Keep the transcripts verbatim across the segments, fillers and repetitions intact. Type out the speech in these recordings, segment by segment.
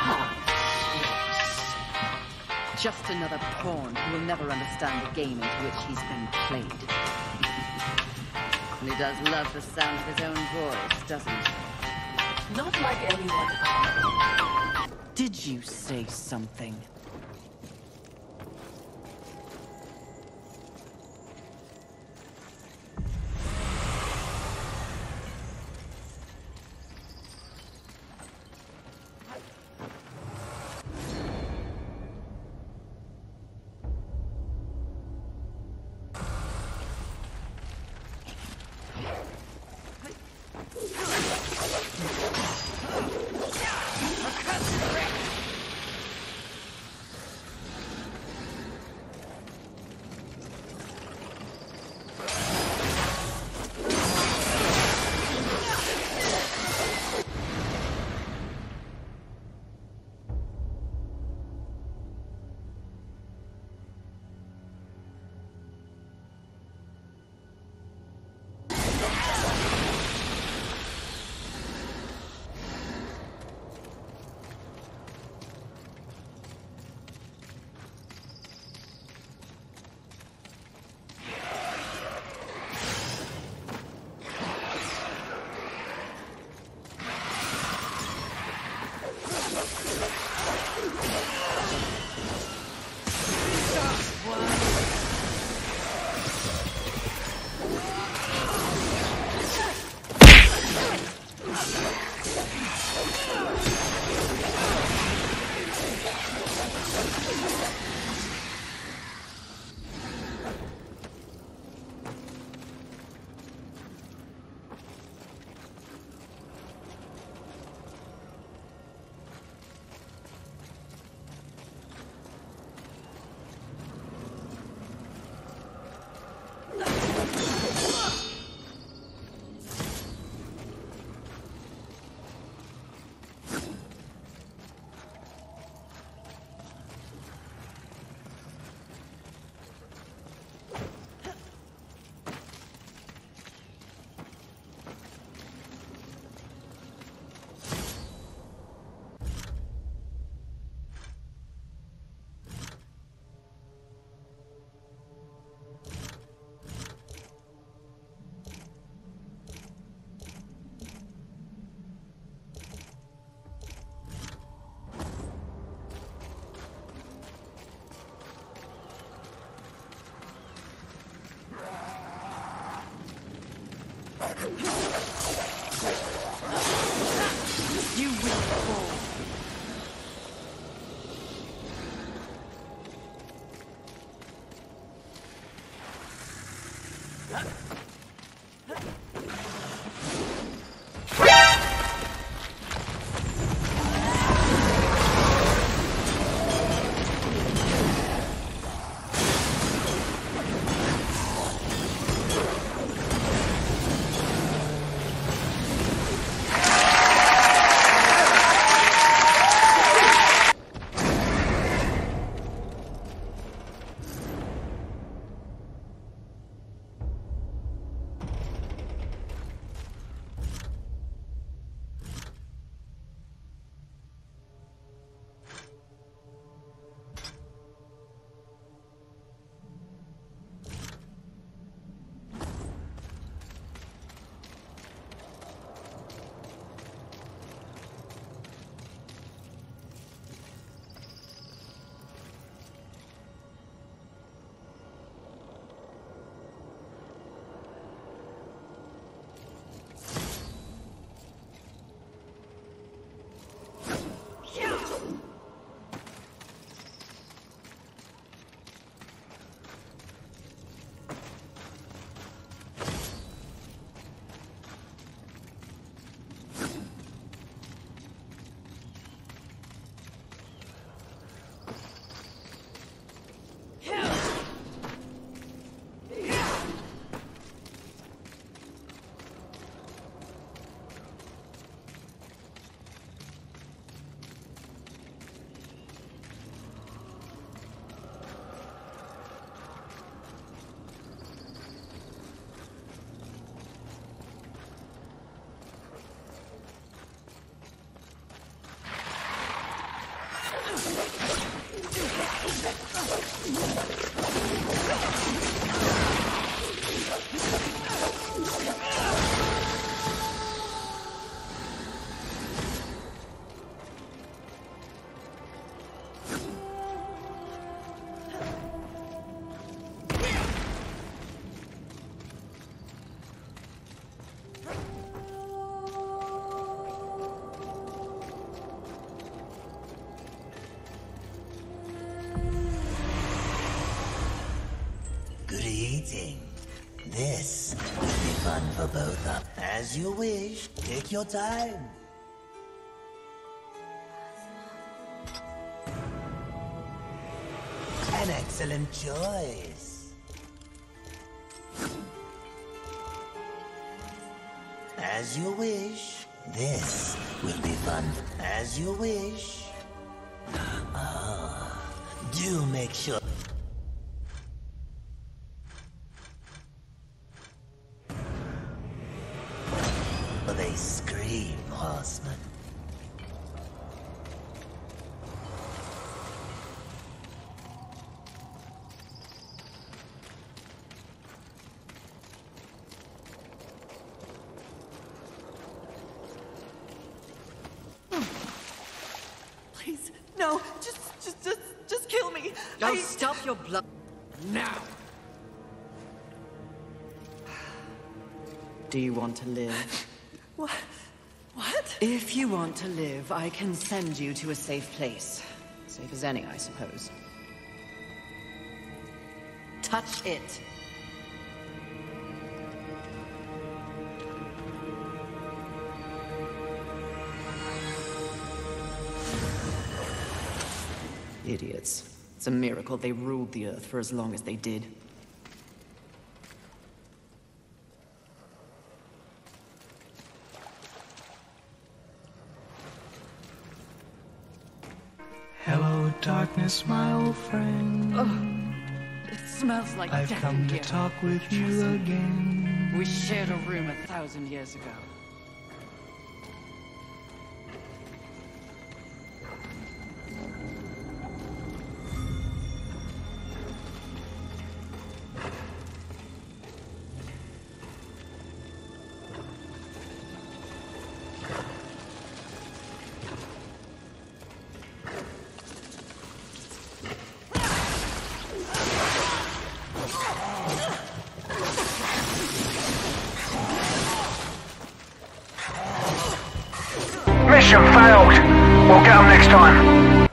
Just another pawn who will never understand the game into which he's been played. And he does love the sound of his own voice, doesn't he? Not like anyone else. Did you say something? You will fall. fun for both of us. As you wish. Take your time. An excellent choice. As you wish. This will be fun. As you wish. Ah, do make sure. They scream, horseman. Please, no, just, just, just, just kill me. Now I... stop your blood now. Do you want to live? What? What? If you want to live, I can send you to a safe place. Safe as any, I suppose. Touch it. Idiots. It's a miracle they ruled the Earth for as long as they did. Hello, darkness, my old friend. Oh, it smells like I've death come in to here. talk with you again. We shared a room a thousand years ago. Mission failed. We'll get them next time.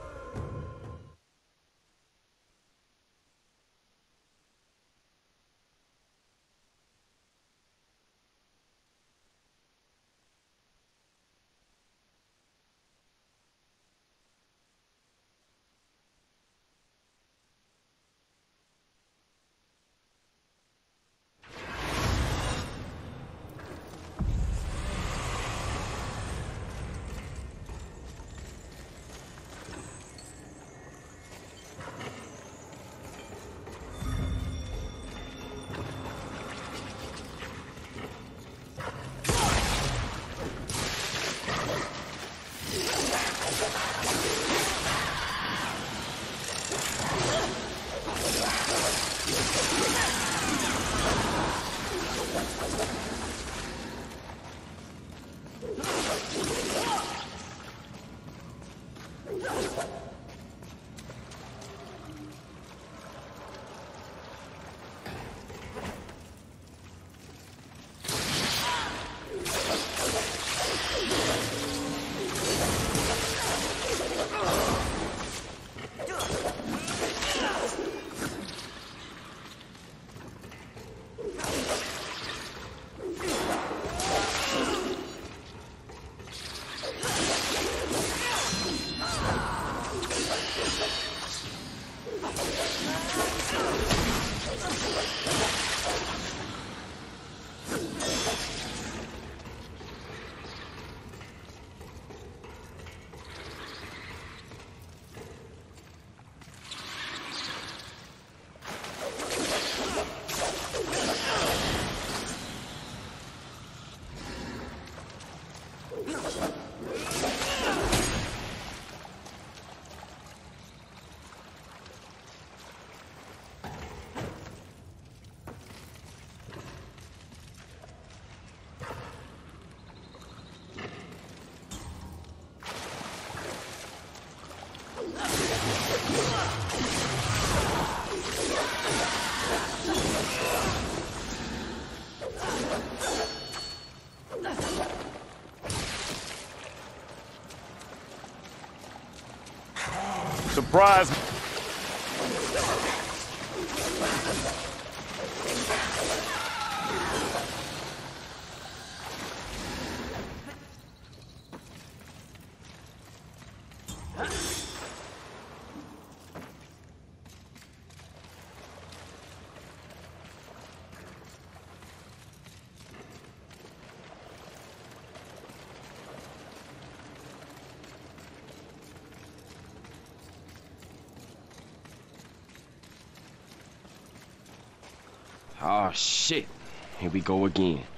Surprise! Oh shit, here we go again.